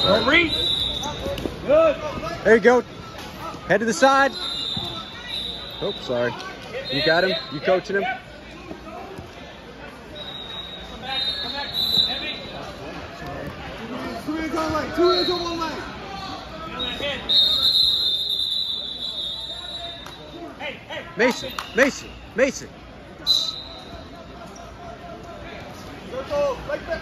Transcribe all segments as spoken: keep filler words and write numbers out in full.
Reach. Good. There you go. Head to the side. Oh, sorry. You got him? You coaching him? Two hands on leg. Two hands on one leg. Mason, Mason, Mason. Circle, like that.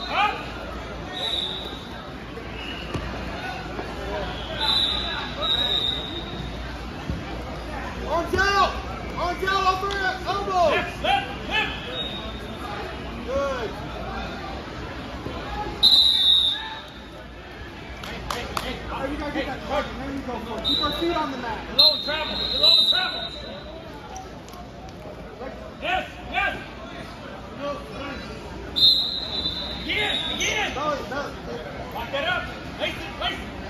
Arms out! Arms out over elbow! Left, left, left. Good. Alright, we gotta get that target. There you go, boy. Keep our feet on the mat. Below and travel. Below and travel. Yes, yes. Again, again. Belly, belly. Lock that up. Place it, place it.